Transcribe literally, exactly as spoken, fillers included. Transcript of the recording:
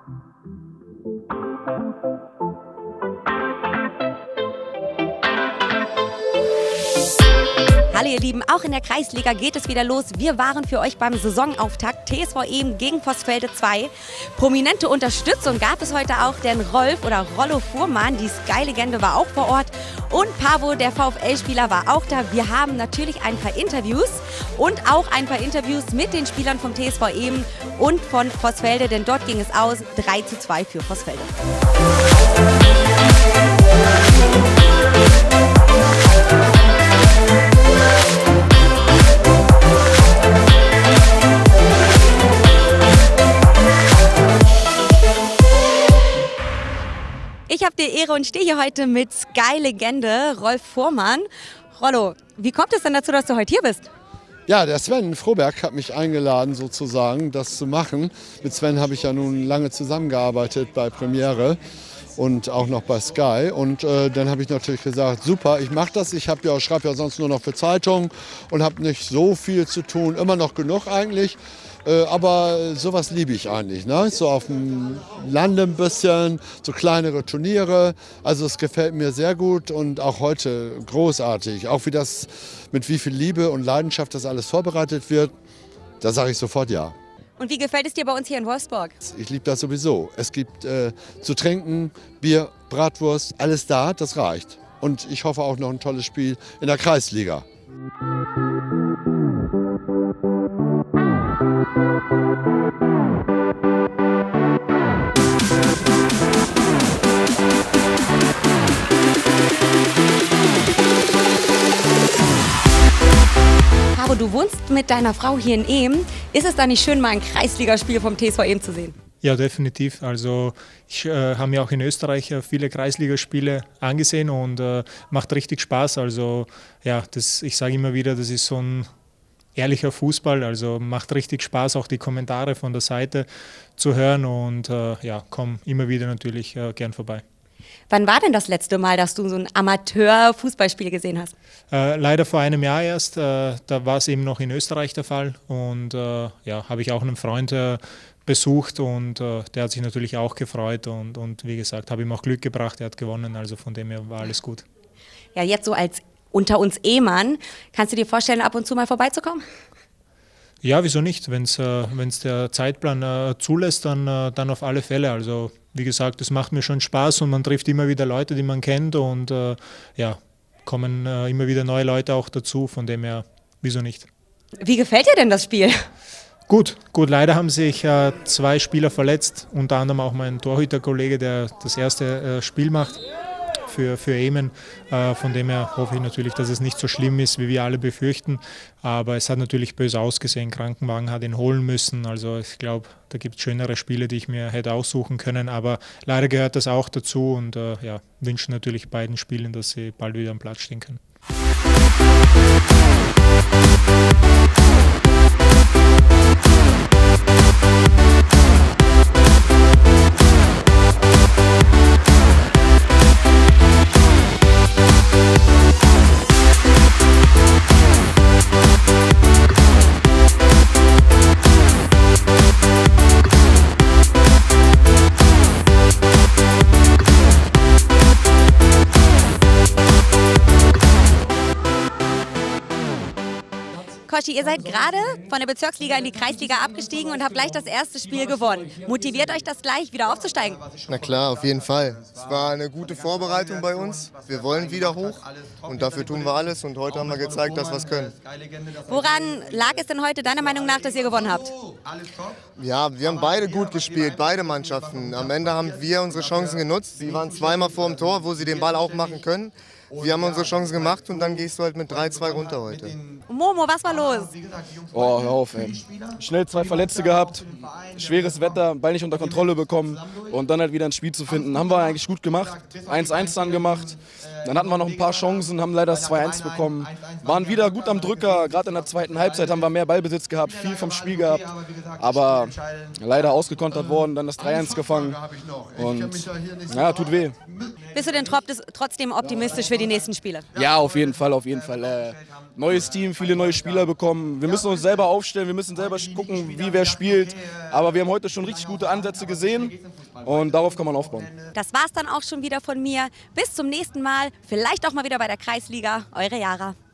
Hallo ihr Lieben, auch in der Kreisliga geht es wieder los. Wir waren für euch beim Saisonauftakt T S V Ehm gegen Vossfelde zwei. Prominente Unterstützung gab es heute auch, denn Rolf oder Rollo Fuhrmann, die Sky-Legende, war auch vor Ort. Und Pavo, der VfL-Spieler, war auch da. Wir haben natürlich ein paar Interviews und auch ein paar Interviews mit den Spielern vom T S V Ehm und von Vossfelde, denn dort ging es aus drei zu zwei für Vossfelde. Ich habe die Ehre und stehe hier heute mit Sky-Legende Rolf Fuhrmann. Rollo, wie kommt es denn dazu, dass du heute hier bist? Ja, der Sven Froberg hat mich eingeladen, sozusagen, das zu machen. Mit Sven habe ich ja nun lange zusammengearbeitet bei Premiere und auch noch bei Sky. Und äh, dann habe ich natürlich gesagt, super, ich mache das. Ich ja, schreibe ja sonst nur noch für Zeitungen und habe nicht so viel zu tun. Immer noch genug eigentlich. Äh, aber sowas liebe ich eigentlich. Ne? So auf dem Lande ein bisschen, so kleinere Turniere. Also es gefällt mir sehr gut und auch heute großartig. Auch wie das, mit wie viel Liebe und Leidenschaft das alles vorbereitet wird, da sage ich sofort ja. Und wie gefällt es dir bei uns hier in Wolfsburg? Ich liebe das sowieso. Es gibt äh, zu trinken, Bier, Bratwurst, alles da, das reicht. Und ich hoffe auch noch ein tolles Spiel in der Kreisliga. Aber du wohnst mit deiner Frau hier in Ehm. Ist es da nicht schön, mal ein Kreisligaspiel vom T S V Ehm zu sehen? Ja, definitiv. Also ich äh, habe mir auch in Österreich äh, viele Kreisligaspiele angesehen und äh, macht richtig Spaß. Also ja, das, ich sage immer wieder, das ist so ein ehrlicher Fußball. Also macht richtig Spaß, auch die Kommentare von der Seite zu hören und äh, ja, komm immer wieder natürlich äh, gern vorbei. Wann war denn das letzte Mal, dass du so ein Amateur-Fußballspiel gesehen hast? Äh, leider vor einem Jahr erst. Äh, da war es eben noch in Österreich der Fall. Und äh, ja, habe ich auch einen Freund äh, besucht und äh, der hat sich natürlich auch gefreut. Und, und wie gesagt, habe ihm auch Glück gebracht. Er hat gewonnen. Also von dem her war alles gut. Ja, jetzt so als unter uns Ehemann, kannst du dir vorstellen, ab und zu mal vorbeizukommen? Ja, wieso nicht? Wenn es äh, wenn's der Zeitplan äh, zulässt, dann, äh, dann auf alle Fälle. Also wie gesagt, es macht mir schon Spaß und man trifft immer wieder Leute, die man kennt und äh, ja, kommen äh, immer wieder neue Leute auch dazu, von dem her, wieso nicht. Wie gefällt dir denn das Spiel? Gut, gut. Leider haben sich äh, zwei Spieler verletzt, unter anderem auch mein Torhüterkollege, der das erste äh, Spiel macht für, für Ehmen. Äh, von dem her hoffe ich natürlich, dass es nicht so schlimm ist, wie wir alle befürchten. Aber es hat natürlich böse ausgesehen. Krankenwagen hat ihn holen müssen. Also ich glaube, da gibt es schönere Spiele, die ich mir hätte aussuchen können. Aber leider gehört das auch dazu und äh, ja, wünsche natürlich beiden Spielen, dass sie bald wieder am Platz stehen können. Koschi, ihr seid gerade von der Bezirksliga in die Kreisliga abgestiegen und habt gleich das erste Spiel gewonnen. Motiviert euch das gleich, wieder aufzusteigen? Na klar, auf jeden Fall. Es war eine gute Vorbereitung bei uns. Wir wollen wieder hoch und dafür tun wir alles. Und heute haben wir gezeigt, dass wir es können. Woran lag es denn heute deiner Meinung nach, dass ihr gewonnen habt? Ja, wir haben beide gut gespielt, beide Mannschaften. Am Ende haben wir unsere Chancen genutzt. Sie waren zweimal vor dem Tor, wo sie den Ball auch machen können. Wir haben unsere Chancen gemacht und dann gehst du halt mit drei zwei runter heute. Momo, was war los? Oh, hör auf, ey. Schnell zwei Verletzte gehabt, schweres Wetter, Ball nicht unter Kontrolle bekommen und dann halt wieder ein Spiel zu finden. Haben wir eigentlich gut gemacht, eins eins dann gemacht. Dann hatten wir noch ein paar Chancen, haben leider das zwei eins bekommen. Waren wieder gut am Drücker, gerade in der zweiten Halbzeit haben wir mehr Ballbesitz gehabt, viel vom Spiel gehabt. Aber leider ausgekontert worden, dann das drei eins gefangen. Und ja, tut weh. Bist du denn trotzdem optimistisch für die nächsten Spiele? Ja, auf jeden Fall, auf jeden Fall. Äh, neues Team, viele neue Spieler bekommen. Wir müssen uns selber aufstellen, wir müssen selber gucken, wie wer spielt. Aber wir haben heute schon richtig gute Ansätze gesehen und darauf kann man aufbauen. Das war's dann auch schon wieder von mir. Bis zum nächsten Mal, vielleicht auch mal wieder bei der Kreisliga. Eure Jara.